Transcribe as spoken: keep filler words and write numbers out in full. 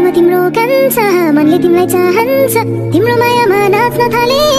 तिम्रो कान्छ, मनले तिमीलाई चाहन्छ, तिम्रो मायामा नाच्न थाले